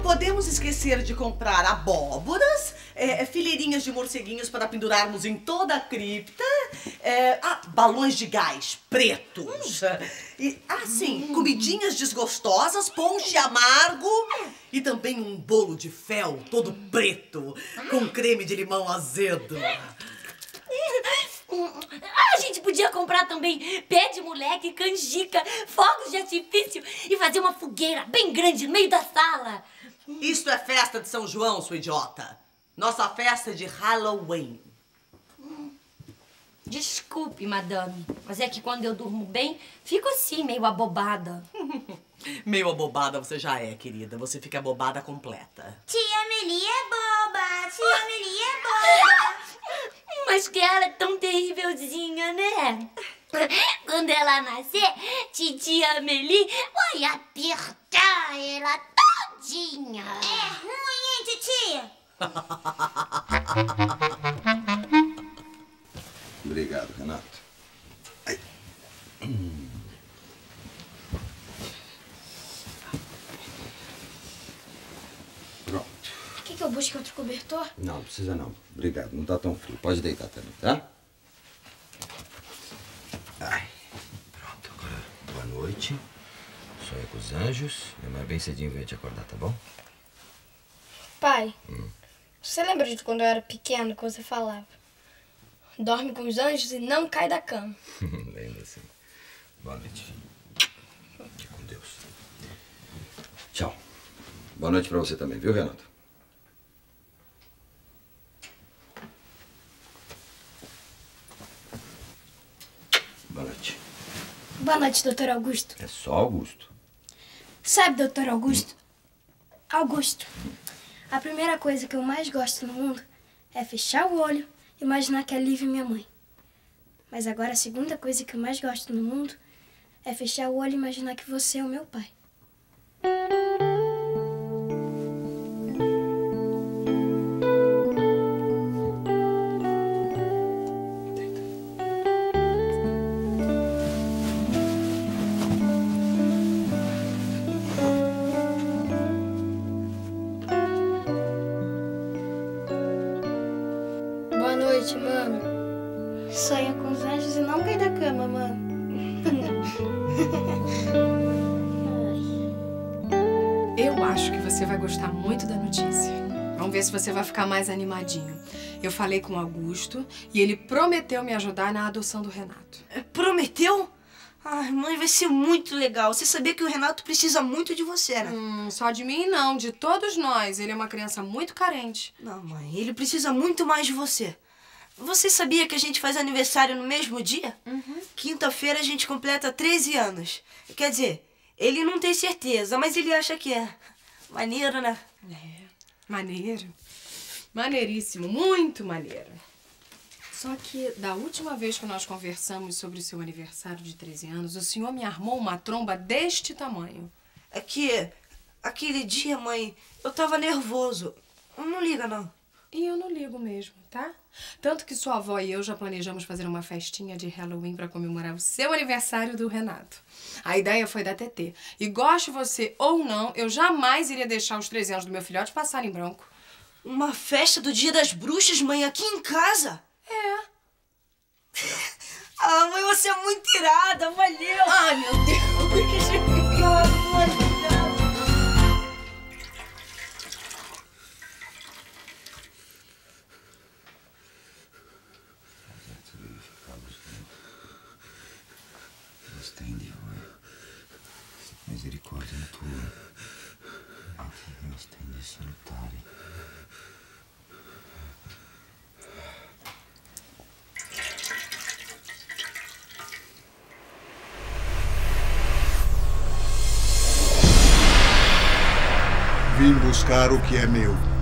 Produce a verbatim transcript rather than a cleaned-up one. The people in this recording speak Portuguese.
podemos esquecer de comprar abóboras, é, fileirinhas de morceguinhos para pendurarmos em toda a cripta, é, ah, balões de gás pretos, e, ah, sim, comidinhas desgostosas, ponche amargo e também um bolo de fel todo preto, com creme de limão azedo. A gente podia comprar também pé de moleque, canjica, fogos de artifício e fazer uma fogueira bem grande no meio da sala. Isso é festa de São João, sua idiota. Nossa festa é de Halloween. Desculpe, madame, mas é que quando eu durmo bem, fico assim, meio abobada. Meio abobada você já é, querida. Você fica abobada completa. Tia Amelie é boba, tia Amelie é boba. Mas que ela é tão terrívelzinha, né? Quando ela nascer, titia Amelie vai apertar ela todinha. É ruim, hein, titia? Obrigado, Renato. Ai. Hum. Pronto. Quer que eu busque outro cobertor? Não, não precisa não. Obrigado, não tá tão frio. Pode deitar também, tá? Ai. Pronto, agora boa noite. Sonha com os anjos. E amanhã bem cedinho vem te acordar, tá bom? Pai, Hum. você lembra de quando eu era pequeno que você falava? Dorme com os anjos e não cai da cama. Lembra sim. Boa noite, filho. Fique com Deus. Tchau. Boa noite pra você também, viu, Renato? Boa noite. Boa noite, doutor Augusto. É só Augusto. Sabe, doutor Augusto? Augusto, a primeira coisa que eu mais gosto no mundo é fechar o olho e imaginar que a Lívia é minha mãe. Mas agora a segunda coisa que eu mais gosto no mundo é fechar o olho e imaginar que você é o meu pai. Boa noite, mano. Sonha com os anjos e não cai da cama, mano. Eu acho que você vai gostar muito da notícia. Vamos ver se você vai ficar mais animadinho. Eu falei com o Augusto e ele prometeu me ajudar na adoção do Renato. Prometeu? Ai, mãe, vai ser muito legal. Você sabia que o Renato precisa muito de você, né? Hum, só de mim não, de todos nós. Ele é uma criança muito carente. Não, mãe, ele precisa muito mais de você. Você sabia que a gente faz aniversário no mesmo dia? Uhum. Quinta-feira a gente completa treze anos. Quer dizer, ele não tem certeza, mas ele acha que é. Maneiro, né? É, maneiro. Maneiríssimo, muito maneiro. Só que da última vez que nós conversamos sobre o seu aniversário de treze anos, o senhor me armou uma tromba deste tamanho. É que aquele dia, mãe, eu tava nervoso. Não liga, não. E eu não ligo mesmo, tá? Tanto que sua avó e eu já planejamos fazer uma festinha de Halloween pra comemorar o seu aniversário do Renato. A ideia foi da Tetê. E goste você ou não, eu jamais iria deixar os treze anos do meu filhote passarem em branco. Uma festa do Dia das Bruxas, mãe, aqui em casa? É. Ah, mãe, você é muito irada, valeu! Ai, meu Deus! Que genial, mãe! Stende voi, misericordia tua, anche io stende salutare. Vim buscar o que é meu.